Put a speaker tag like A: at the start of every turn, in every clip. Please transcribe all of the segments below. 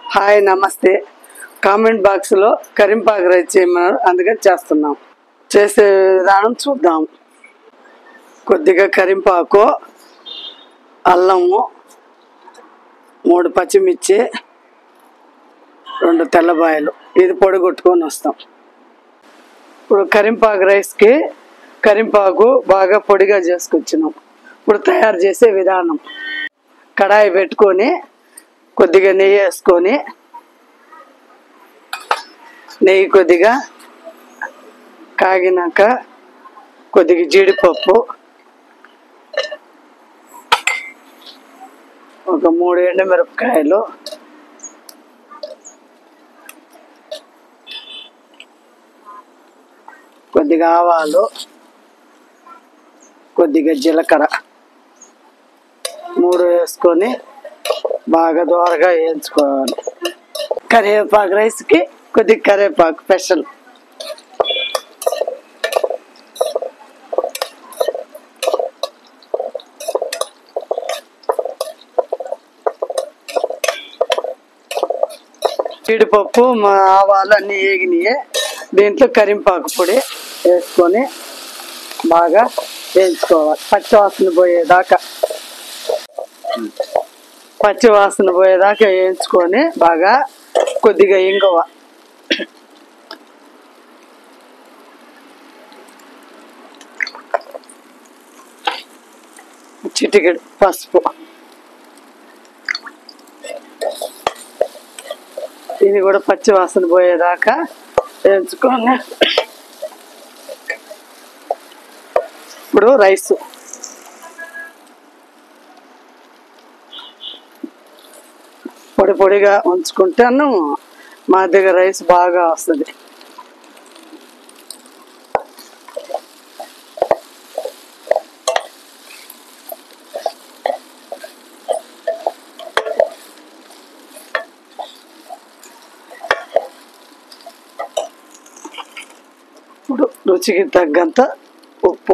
A: Hi నమస్తే. Comment బాక్స్లో కరింపాకు rice చేయమన్నారు, అందుకని చేస్తున్నాం. చేసే విధానం చూద్దాం. కొద్దిగా కరింపాకు, అల్లము, 3 పచ్చిమిర్చి, 2 తెల్లబాయలు, ఇది పొడి కొట్టుకొని వస్తాం. ఇప్పుడు కరింపాకు రైస్కి కరింపాకు బాగా పొడిగా చేసుకొచ్చినాం. ఇప్పుడు తయారు చేసే విధానం: కడాయి పెట్టుకొని కొద్దిగా నెయ్యి వేసుకొని, నెయ్యి కొద్దిగా కాగినాక కొద్దిగా జీడిపప్పు, ఒక 3 ఎండుమిరపకాయలు, కొద్దిగా ఆవాలు, కొద్దిగా జీలకర్ర 3 వేసుకొని బాగా దోరగా వేయించుకోవాలి. కరివేపాకు రైస్కి కొద్దిగా కరివేపాకు స్పెషల్. జీడిపప్పు, ఆవాలు అన్నీ వేగినాయి. దీంట్లో కరింపాకు పొడి వేసుకొని బాగా వేయించుకోవాలి. పచ్చి వాసన పోయేదాకా వేయించుకొని బాగా కొద్దిగా ఇంగువ, చిటికెడు పసుపు, ఇది కూడా పచ్చి వాసన పోయేదాకా వేయించుకొని ఇప్పుడు రైసు పొడి పొడిగా ఉంచుకుంటాను. మా దగ్గర రైస్ బాగా వస్తుంది. ఇప్పుడు రుచికి తగ్గంత ఉప్పు.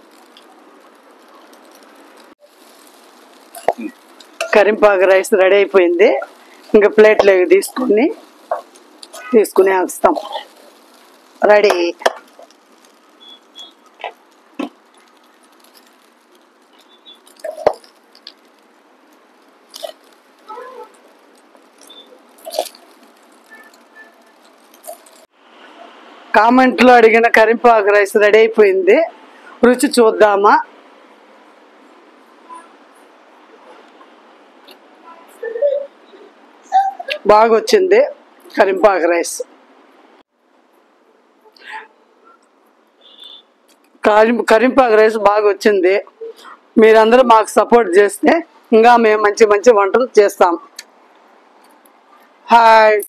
A: కరింపాకు రైస్ రెడీ అయిపోయింది. ఇంకా ప్లేట్లోకి తీసుకుని వేస్తాం. రెడీ. కామెంట్లో అడిగిన కరింపాకు రైస్ రెడీ అయిపోయింది. రుచి చూద్దామా? బాగా వచ్చింది కరింపాకు రైస్. కరింపాకు రైస్ బాగా వచ్చింది. మీరందరూ మాకు సపోర్ట్ చేస్తే ఇంకా మేము మంచి మంచి వంటలు చేస్తాం. హాయ్.